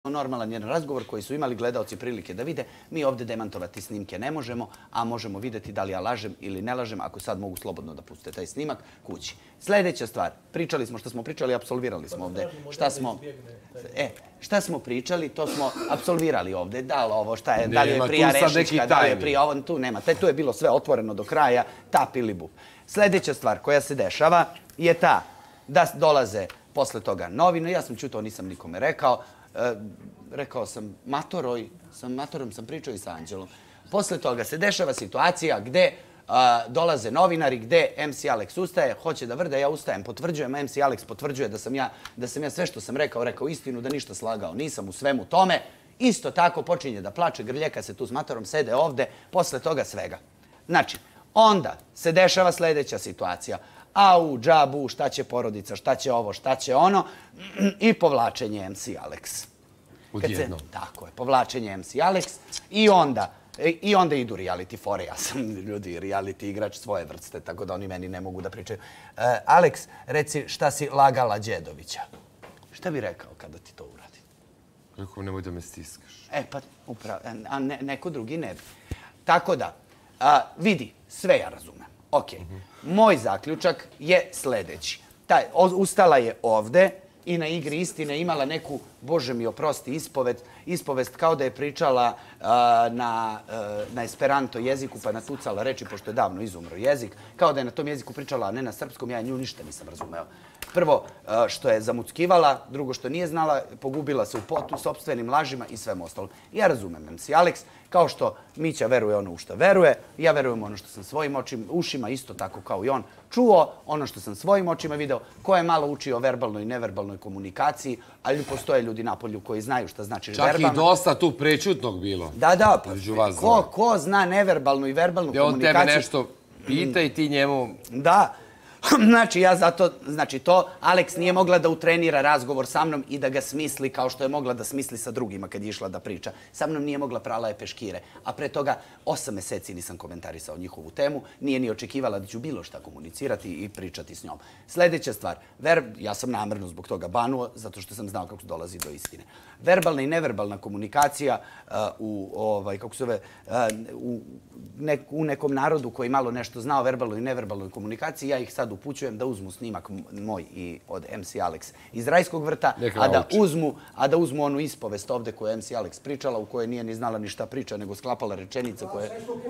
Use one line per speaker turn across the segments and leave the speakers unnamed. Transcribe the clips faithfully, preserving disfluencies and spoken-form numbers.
normalan jedan razgovor koji su imali gledaoci prilike da vide. Mi ovdje demantovati snimke ne možemo, a možemo vidjeti da li ja lažem ili ne lažem, ako sad mogu slobodno da puste taj snimak kući. Sljedeća stvar, pričali smo što smo pričali, apsolvirali smo ovdje. Šta smo, e, šta smo pričali, to smo apsolvirali ovdje. Da li ovo, šta je, da li je prija Rešićka, da li je prija ovo, tu nema. Tu je bilo sve otvoreno do kraja, tap ili bup. Sljedeća stvar koja se dešava je ta da dolaze posle toga novine. Ja sam čutao, nisam nikome rekao. E, rekao sam matoroj, sam matorom sam pričao i sa Anđelom. Posle toga se dešava situacija gde a, dolaze novinari, gde em ce Alex ustaje, hoće da vrde, ja ustajem, potvrđujem, em ce Alex potvrđuje da sam ja, da sam ja sve što sam rekao, rekao istinu, da ništa slagao nisam u svemu tome. Isto tako počinje da plače, grljeka se tu s matorom, sede ovde, posle toga svega. Znači, onda se dešava sljedeća situacija. Au, džabu, šta će porodica, šta će ovo, šta će ono, i povlačenje em ce Alex.
Odjedno.
Tako je, povlačenje em ce Alex i onda, i onda idu reality fore. Ja sam ljudi reality igrač svoje vrste, tako da oni meni ne mogu da pričaju. Uh, Alex, reci šta si lagala Đedovića. Šta bi rekao kada ti to uradi?
Rekao, nemoj da me stiskaš.
E, pa upravo, a ne, neko drugi ne bi. Tako da, a, vidi, sve ja razumem. Ok, moj zaključak je sljedeći. Taj, ustala je ovde i na igri istine imala neku, bože mi oprosti, ispovest, ispovest kao da je pričala uh, na, uh, na esperanto jeziku pa natucala reči, pošto je davno izumro jezik, kao da je na tom jeziku pričala, a ne na srpskom, ja nju ništa nisam razumeo. Prvo, uh, što je zamuckivala, drugo što nije znala, pogubila se u potu, sopstvenim lažima i svem ostalom. Ja razumem em ce Alex, kao što Mića veruje ono u što veruje, ja verujem ono što sam svojim očima, ušima isto tako kao i on čuo, ono što sam svojim očima video, ko je malo učio o verbalnoj i neverbalnoj komunikaciji, ali postoje ljudi na polju koji znaju šta znači
verbalno. Čak
verbalno.
I dosta tu prečutnog bilo.
Da, da, pa ko, ko zna neverbalnu i verbalnu
gdje
komunikaciju?
On tebe nešto pita i ti njemu...
Da. Znači, ja zato, znači to, Alex nije mogla da utrenira razgovor sa mnom i da ga smisli kao što je mogla da smisli sa drugima kad je išla da priča. Sa mnom nije mogla, prala je peškire. A pre toga osam meseci nisam komentarisao njihovu temu, nije ni očekivala da ću bilo šta komunicirati i pričati s njom. Sljedeća stvar, ver, ja sam namjerno zbog toga banuo, zato što sam znao kako dolazi do istine. Verbalna i neverbalna komunikacija uh, u, ovaj, kako se zove, uh, u, nek, u nekom narodu koji malo nešto zna o verbalnoj i neverbalnoj komunikaciji, ja ih sad upućujem da uzmu snimak moj i od em ce Alex iz Rajskog vrta, a da, uzmu, a da uzmu onu ispovest ovde koju je em ce Alex pričala, u kojoj nije ni znala ni šta priča, nego sklapala rečenice koje...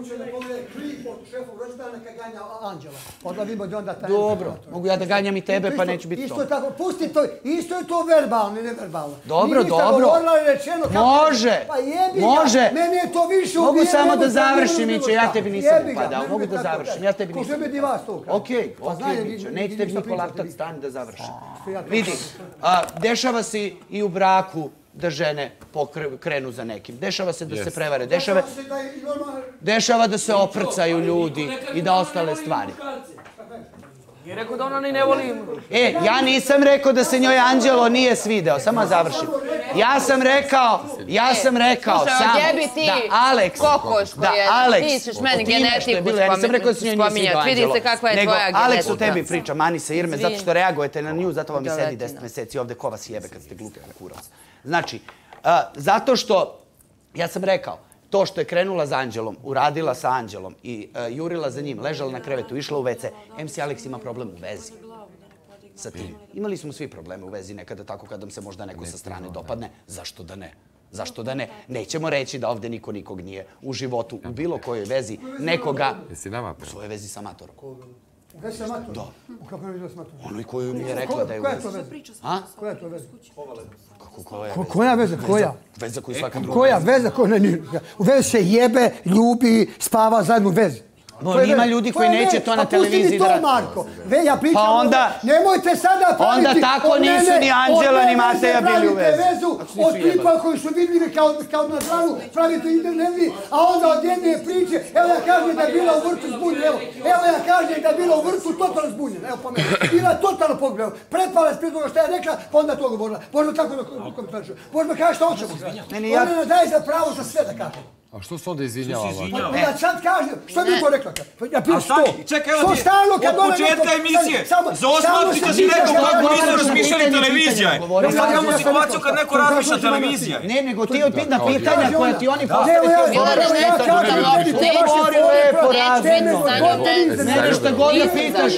Dobro, mogu ja da ganjam i tebe, pa neću biti to.
Isto je tako, pusti to, isto je to verbalno i neverbalno.
Dobro, dobro. Može, može.
Meni je to više
mogu samo da završim, Miće, ja tebi nisam upadao. Mogu da završim, ja tebi nisam upadao. Okej, okej, Miće, neće tebi niko laptop stani da završim. Vidi, dešava se i u braku da žene krenu za nekim. Dešava se da se prevare. Dešava da se oprcaju ljudi i da ostale stvari.
Je rekao da ona ni ne voli...
E, ja nisam rekao da se njoj Anđelo nije svideo, samo završim. Ja sam rekao, ja sam rekao samo da Alex, da Alex,
ti ćeš meni genetiku
ja nisam rekao da se njoj nije svideo Anđelo,
vidi se kakva je tvoja genetika.
Alex u tebi priča, mani se Irme, zato što reagujete na nju, zato vam i sedi deset meseci ovde, ko vas jebe kad ste glupi kurac. Znači, zato što, ja sam rekao, to što je krenula za Anđelom, uradila sa Anđelom i uh, jurila za njim, ležala na krevetu, išla u ve ce, em ce Alex ima problem u vezi sa tim. Imali smo svi probleme u vezi nekada tako kada nam se možda neko sa strane dopadne. Zašto da ne? Zašto da ne? Nećemo reći da ovde niko nikog nije u životu, u bilo kojoj vezi nekoga...
Jesi nama pravo?
U svojoj vezi sa matorom.
U vezi sa matorom?
Da.
U kako je vezi sa matorom?
Ono i koju mi je rekla da je u vezi.
Koja je to veza?
A?
Koja je to veza?
Koja
veza? Koja?
Veza koju svaka druga.
Koja veza? U vezi se jebe, ljubi, spava zajedno u vezi.
Ima ljudi koji neće to na televiziji da radi.
Pa pusti mi to, Marko. Ja pričam,
pa onda,
nemojte sada praviti...
Onda tako nisu ni Anđela ni Mateja bili u vezi.
Od klipa koji su vidljivi kao, kao na zranu, pravite internevi, a onda od jedne priče, evo ja kažem da je bila u vrtu zbunjena, evo, evo ja kažem da je bila u vrtu totalno zbunjena, evo pa meni. Bila totalno pogledala, pretpala spred toga što je rekla, pa onda to govorila. Možda tako da komentarišu. Možda kaže što hoćemo. Ona nam daje za pravo za sve da kažemo.
A što se onda izvinjava?
Pa ja sad kažem, što mi to rekla? Ja pijem sto.
Čekaj, evo ti, od početka emisije, za osmah ti si rekao kako nisu razmišljali televizija. Sad imamo situaciju kad neko razmišlja televizija.
Ne, nego ti od pitna pitanja koja ti oni postavljaju. Mene šta god da pitaš,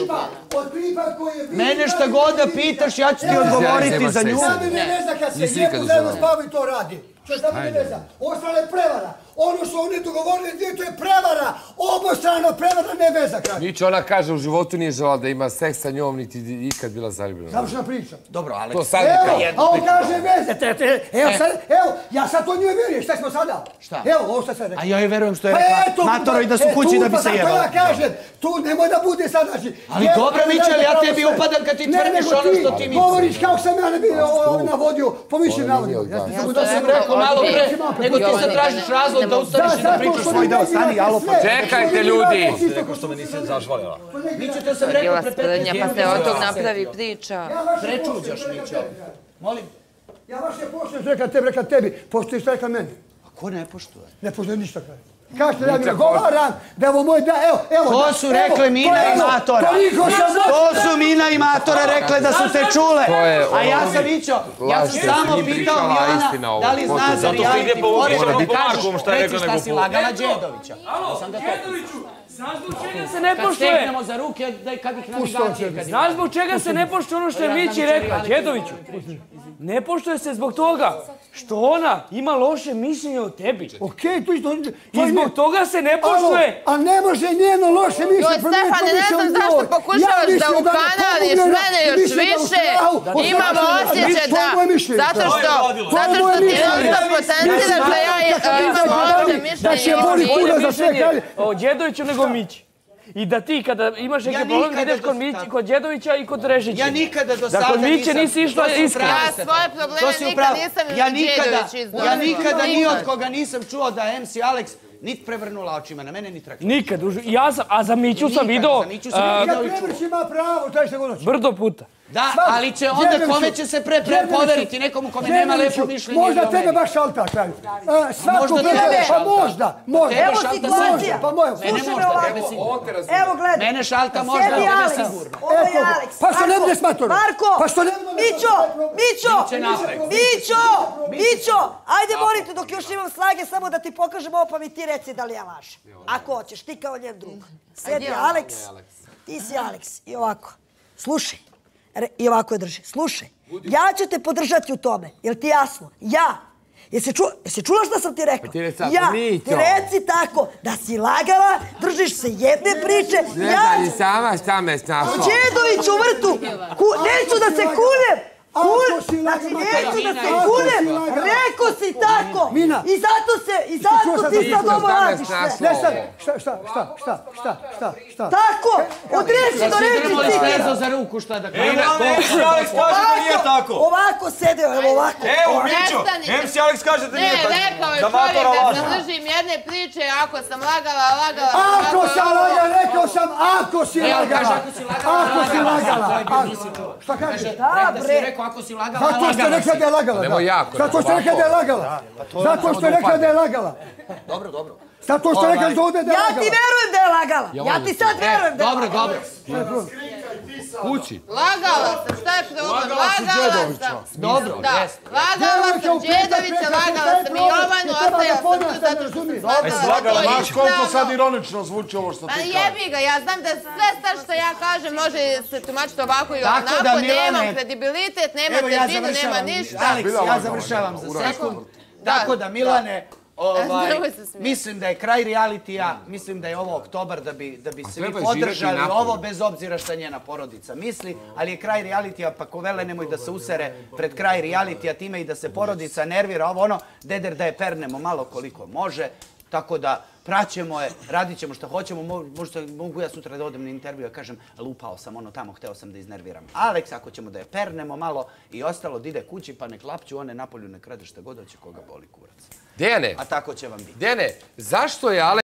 mene šta god da pitaš, ja ću ti odgovoriti za nju.
Sada mi ne zna kad se jebu zajedno spavaju to radi. Što sada mi ne zna? Ostala je prevara. Ono što oni dogovorili, to je prevara. Obostrana prevara, ne veza krađa.
Mićo, ona kaže u životu nije žela da ima seks sa njom, niti ikad bila zaljubljena.
Završena priča.
Dobro, Aleks.
To sad
Evo,
neka.
a on kaže veze. Evo sad, evo, ja sad to njoj vjerujem. Šta smo sada?
Šta?
Evo, ovo što sad rekao.
A ja joj verujem što je rekla matoro i da su kući da bi se jebala.
Pa ja kažem, tu nemoj da bude sad, znači...
Ali dobro, Mićel, ja tebi upadam kad ti tvrdiš ono što ti misliš.
Govoriš kako sam ja ne bio navodio, pomišljam navodio.
To sam rekao malo pre, nego ti sad tražiš razlog da ustaneš i da pričaš svoj deo. Stani, alo, pa
čekajte, ljudi!
Rekao što me nisi zažvalila.
Mićo, to sam rekao pre petnaest.
Pa se od tog napravi priča.
Prečuđaš, Mićo. Molim?
Ja baš ne poštujem što rekla tebi, rekla tebi, poštuješ što rekla meni.
A ko ne poštuje?
Ne poštujem ništa kaže. Kažete da mi nagovaram, da ovo moj da, evo, evo.
To su rekle Mina i Matora. To su Mina i Matora rekle da su te čule. A ja sam Mićo, ja sam samo pitao Milana da li zna za reality porez da kažeš, reci šta si lagala Đedovića.
Alo, Đedoviću, znaš zbog čega se ne
Kad
poštuje?
stegnemo za ruke, da kad ih navigacije.
Znaš zbog čega se ne poštuje ono što je Mići rekla, Đedoviću? Ne poštuje se zbog toga što ona ima loše mišljenje o tebi.
Okej, tu isto...
I zbog toga se ne poštuje.
A ne može njeno loše mišljenje.
Joj, Stefane, ne znam zašto pokušavaš da ukanališ mene još više. Imamo osjećaj da... Zato što... Zato što ti onda potenciraš da ja imam loše mišljenje
o Đedoviću nego Mići. I da ti kada imaš neki problem ideš kod Đedovića i kod Rešića.
Ja nikada do
sada nisam... Da kod Miće nisi išla iskreno.
Ja svoje probleme nikad nisam ni Đedović izgledala.
Ja nikada ni od koga nisam čuo da em ce Aleks nit prevrnula očima na mene, nit rekla.
Nikad. Ja sam, a za Miću sam video...
Kad prevrš ima pravo, to je što god.
Brdo puta.
Da, ali će onda kome će se pre poveriti, nekomu kome nema lepo mišljenje.
Možda tebe baš šalta kraju. Svako tebe, pa možda, možda.
Evo situacija.
Pa možda.
Slušaj me ovako. Evo gledaj.
Mene šalta možda,
Sedi
tebe
Aleks.
sigurno.
Ovo je Aleks.
Pa što ne bude s matorom?
Marko.
Pa što ne...
Mićo, Mićo.
Biće napred.
Mićo, Mićo. Ajde molim te dok još imam snage samo da ti pokažem ovo pa mi ti reci da li ja lažem. Ako hoćeš, ti kao njen drug. Sedi Aleks. Ti si Aleks. I ovako. Slušaj. I ovako je drži. Slušaj, ja ću te podržati u tome. Jel ti jasno? Ja. Jesi čula šta sam ti rekao? Ja. Ti reci tako da si lagala, držiš se jedne priče.
Ne da li sama šta me snašao.
Đedović u vrtu. Neću da se kunem. Znači, neću da se kunem. Rekao si tako. I zato se, i zato ti sad ovo radiš sve.
Ne, sad, šta, šta, šta, šta, šta, šta, šta.
Tako, od reči do reči ti
Vezo za ruku šta da kaže.
Evo, em ce Aleks kaže da nije tako.
Ovako sedeo, evo ovako.
Evo, Mićo, em ce Aleks kaže da nije tako.
Ne, rekao je čovjek da se držim jedne priče, ako sam lagala, lagala...
Ako sam lagala, rekao sam, ako si lagala. Ako si lagala. Šta kaže?
Da, bre.
Ako si lagala,
zato ste rekla da je lagala.
Nemo jako.
Zato ste rekla da je lagala. Zato ste rekla da je lagala.
Dobro, dobro.
Zato ste rekla da ovdje da je lagala.
Ja ti verujem da je lagala. Ja ti sad verujem da je
lagala. Dobro, dobro.
Kući.
Lagala sam, šta je problem? Lagala sam.
Dobro,
jest. Lagala sam Đedovića, lagala sam i Jovanu, ostavila sam tu zato što sam shvatila.
Znaš koliko sad ironično zvuči ovo što ti
kažeš?
kažeš?
Pa jebi ga, ja znam da sve sad što ja kažem može se tumačiti ovako i onako, nemam kredibilitet, nema težinu, nema ništa.
Aleks, ja završavam za sekund. Tako da, Milane, mislim da je kraj realitija, mislim da je ovo oktobar da bi se vi podržali ovo, bez obzira šta njena porodica misli, ali je kraj realitija, pa ko vele nemoj da se usere pred kraj realitija, time i da se porodica nervira, ovo ono, deder da je pernemo malo koliko može, tako da praćemo je, radit ćemo što hoćemo, možda mogu ja sutra da odem na intervju i kažem lupao sam ono tamo, hteo sam da iznerviram Aleks, ako ćemo da je pernemo malo i ostalo da ide kući pa nek lapću one napolju, nek rade šta god hoće, koga boli kurac.
Dejane.
A tako će vam biti.
Dejane, zašto je Aleks